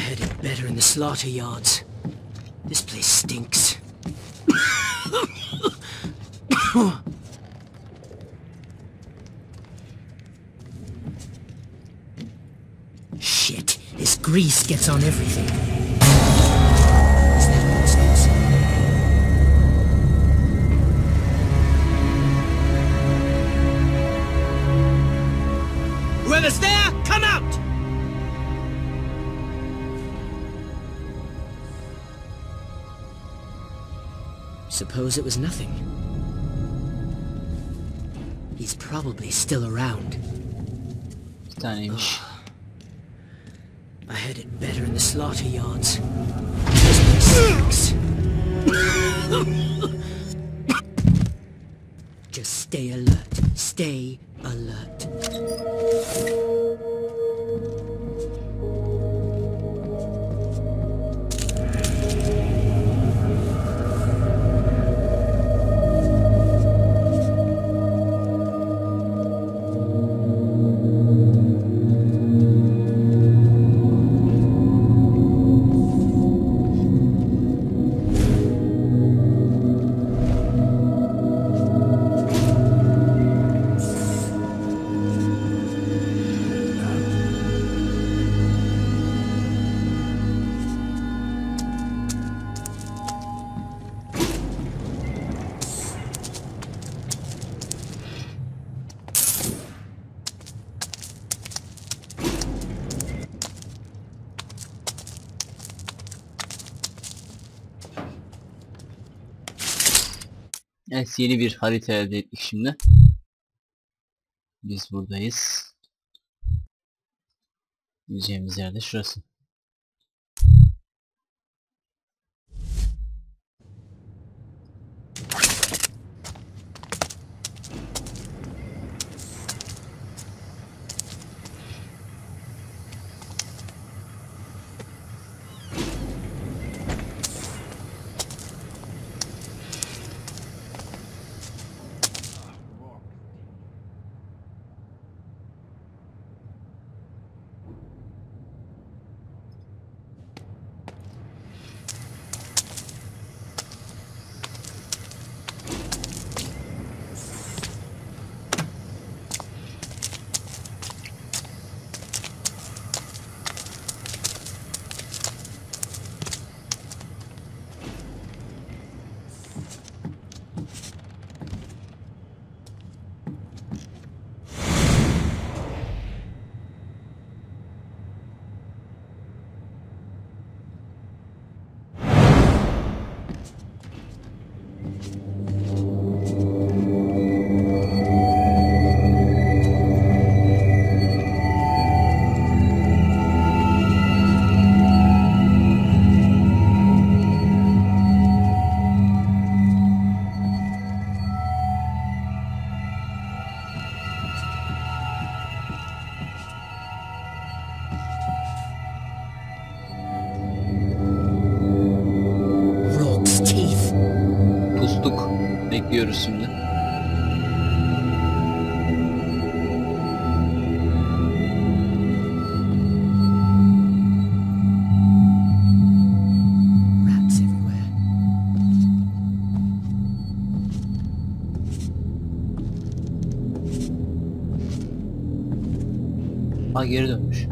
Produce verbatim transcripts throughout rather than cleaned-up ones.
had it better in the slaughter yards. This place stinks. Shit, this grease gets on everything. What's that nonsense? Whoever's there, come out! Suppose it was nothing. He's probably still around. Bir taneymiş. I had it better in the slaughter yards. This place stinks. Just stay alert. Stay alert. Evet, yeni bir harita elde ettik şimdi. Biz buradayız. Gideceğimiz yerde şurası. Bekliyoruz şimdi. Rats everywhere. Ha, geri dönmüş.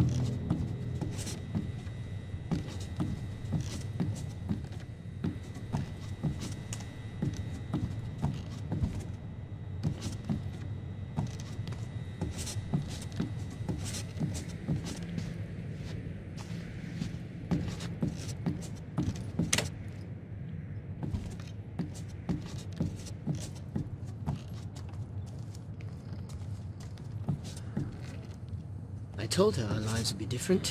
I told her our lives would be different.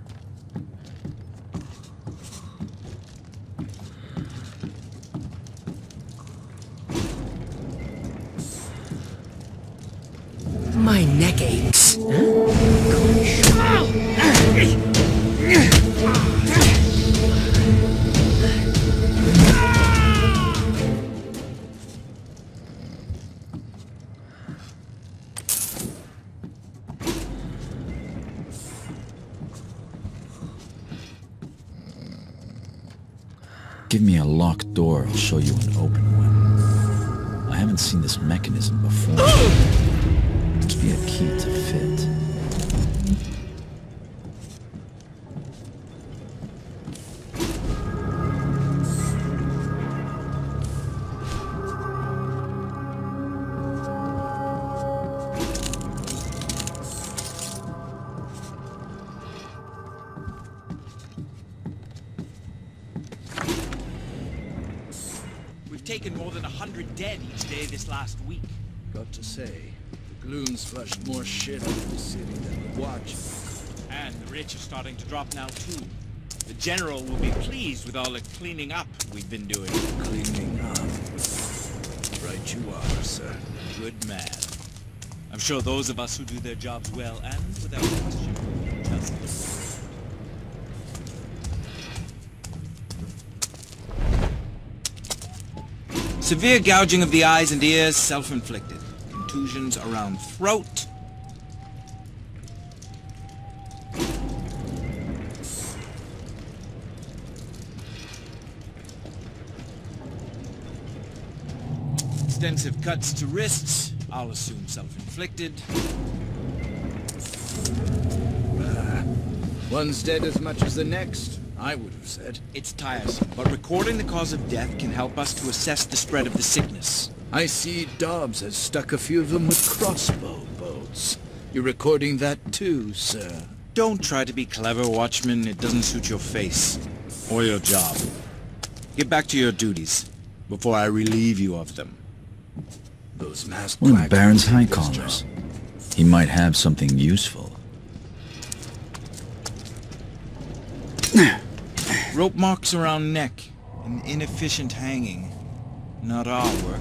My neck aches. Give me a locked door, I'll show you an open one. I haven't seen this mechanism before. Must be a key to fit. Taken more than a hundred dead each day this last week. Got to say, the Gloons flushed more shit out of the city than the Watch. And the rich are starting to drop now too. The General will be pleased with all the cleaning up we've been doing. Cleaning up. Right you are, sir. Good man. I'm sure those of us who do their jobs well and without question trust them. Severe gouging of the eyes and ears, self-inflicted. Contusions around throat. Extensive cuts to wrists, I'll assume self-inflicted. Uh, one's dead as much as the next, I would have said. It's tiresome, but recording the cause of death can help us to assess the spread of the sickness. I see Dobbs has stuck a few of them with crossbow bolts. You're recording that too, sir. Don't try to be clever, Watchman. It doesn't suit your face. Or your job. Get back to your duties, before I relieve you of them. Those masked One of blacks Baron's will high take this collars. job. He might have something useful. Rope marks around neck. An inefficient hanging. Not our work.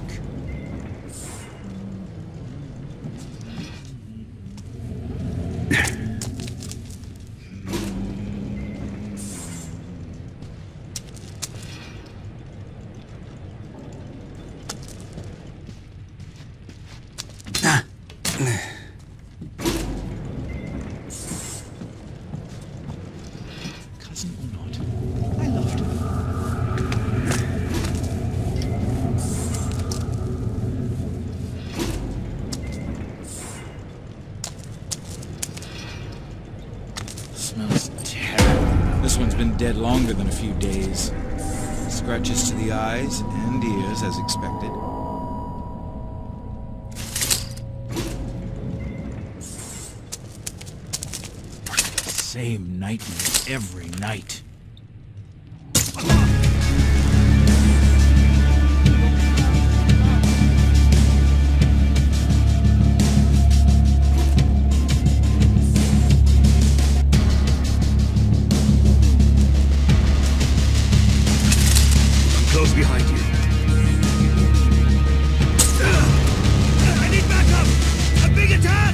Cousin or not, I loved her. Smells terrible. This one's been dead longer than a few days. Scratches to the eyes and ears as expected. Same nightmare every night. Close behind you. I need backup! A big attack!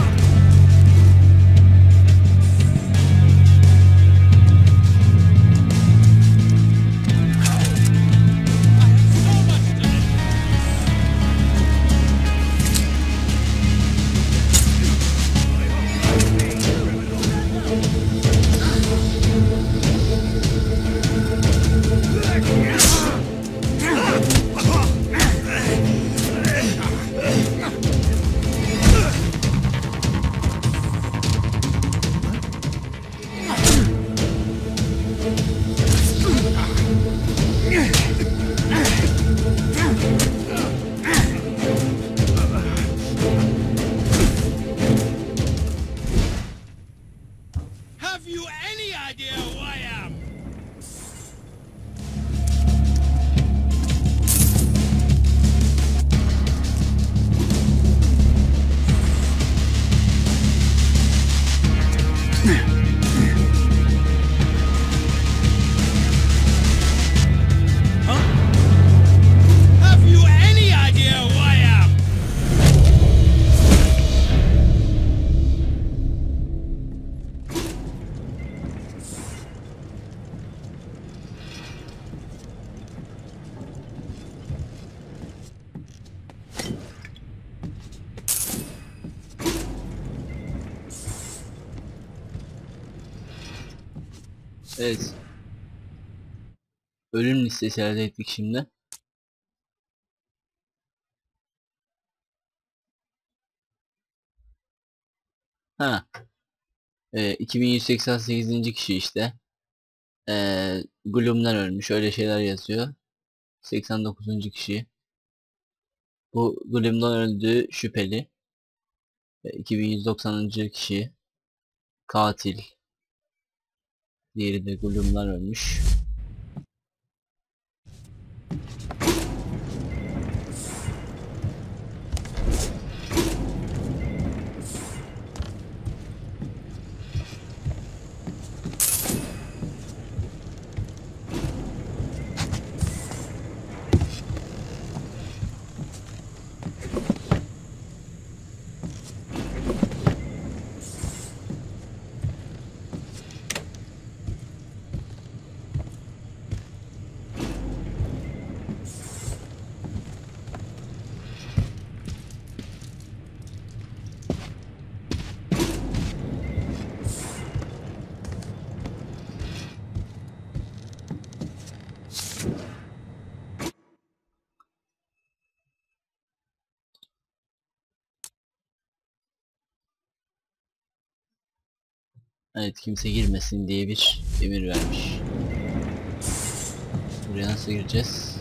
Have you any idea who I am? Huh? Have you any idea who I am? Evet. Ölüm listesi elde ettik şimdi. Ha. E, iki bin yüz seksen sekizinci kişi işte. E, Gloom'dan ölmüş. Öyle şeyler yazıyor. seksen dokuzuncu kişi. Bu Gloom'dan öldüğü şüpheli. E, iki bin yüz doksanıncı kişi. Katil. Diğeri de Gloom'dan ölmüş. Evet, kimse girmesin diye bir emir vermiş. Buraya nasıl gireceğiz?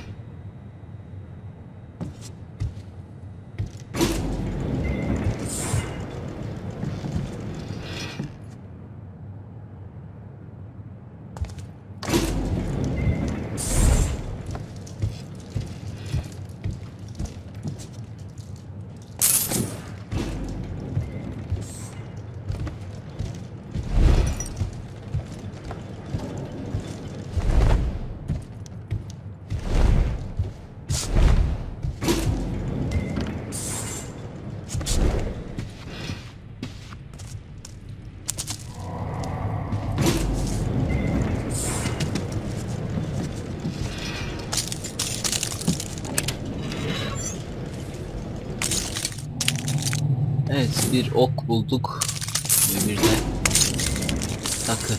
Evet, bir ok bulduk ve bir de takı.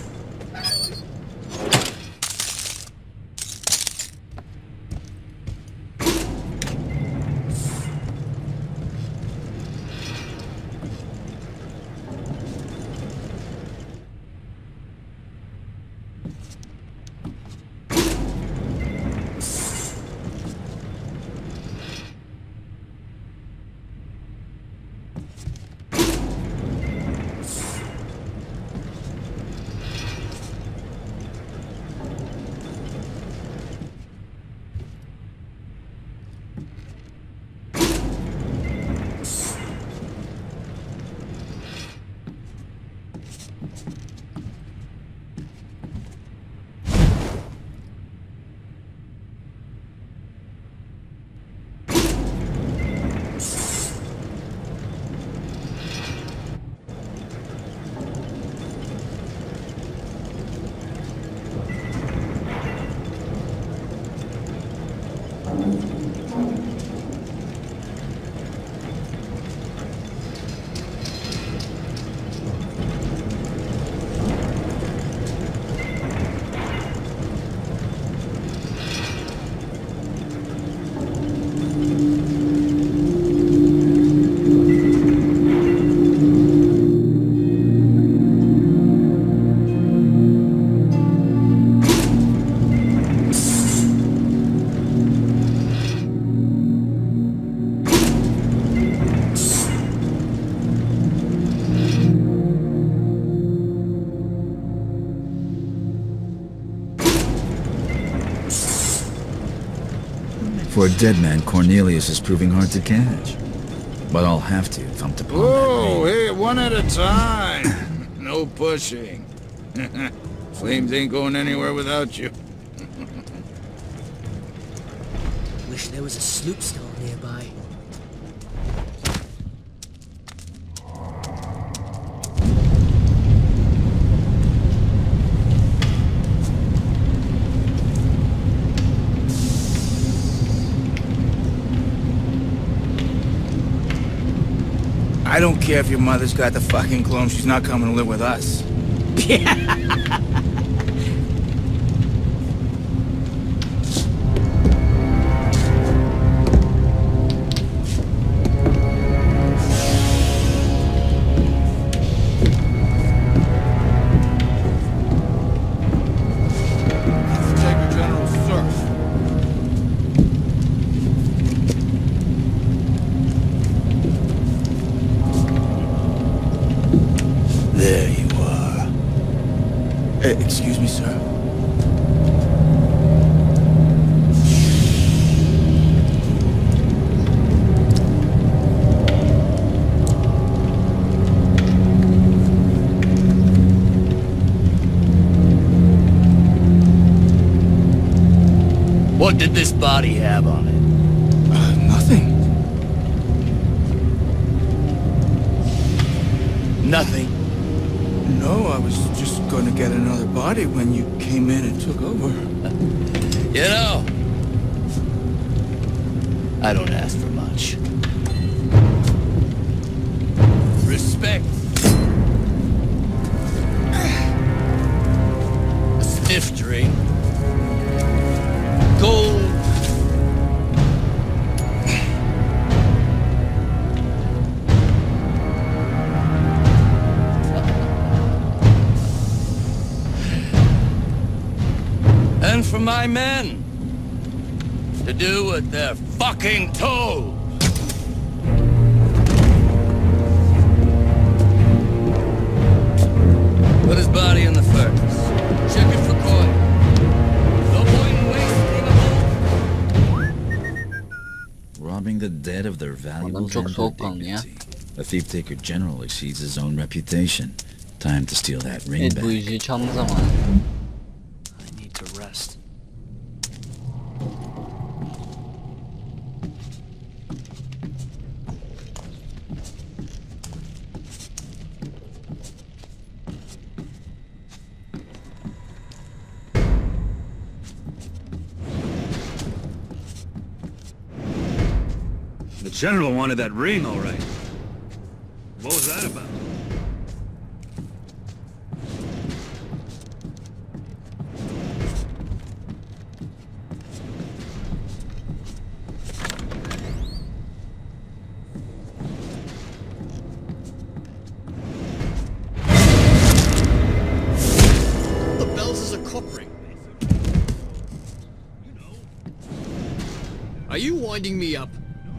For a dead man, Cornelius is proving hard to catch. But I'll have to if I'm to pull Whoa, hey, one at a time. No pushing. Flames ain't going anywhere without you. Wish there was a sloop stall nearby. I don't care if your mother's got the fucking clone, she's not coming to live with us. There you are. Eh, excuse me, sir. What did this body have on it? Uh, nothing. Nothing. No, I was just going to get another body when you came in and took over. You know, I don't ask for much. Respect. A sniff drink. Gold. And for my men to do what they're fucking told. Put his body in the furnace. Check it for coin. No point in wasting a bullet. Robbing the dead of their valuables çok and their soğukkanlı ya. dignity. A thief taker generally exceeds his own reputation. Time to steal that ring Evet, back. bu yüzüğü çalma zamanı. I need to rest. The general wanted that ring, all right. What was that about? The bells is a cock ring. Are you winding me up?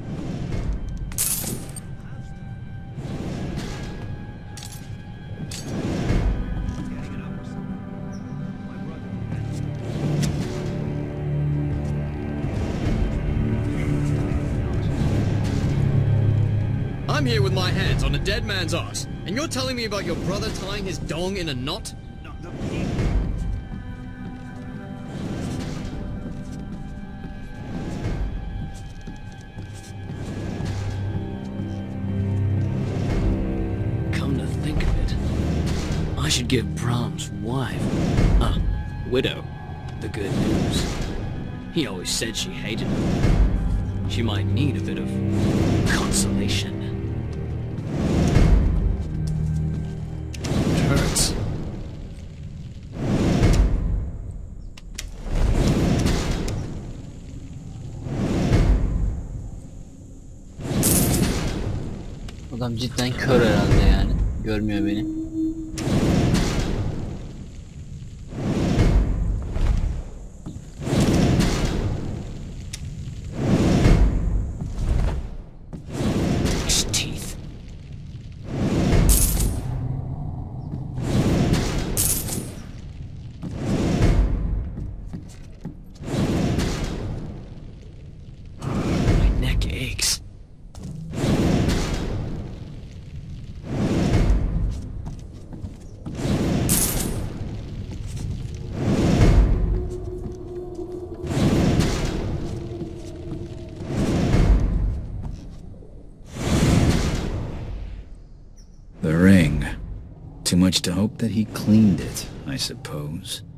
I'm here with my hands on a dead man's arse, and you're telling me about your brother tying his dong in a knot? Come to think of it, I should give Brahms' wife, uh, widow, the good news. He always said she hated him. She might need a bit of consolation. It hurts. Adam cidden kör herhalde yani. Görmüyor beni. His teeth. My neck aches. The ring. Too much to hope that he cleaned it, I suppose.